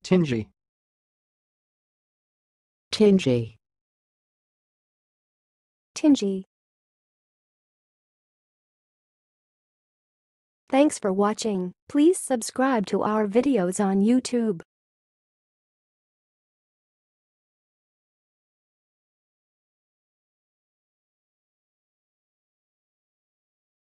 tingey, tingey, tingey. Thanks for watching. Please subscribe to our videos on YouTube.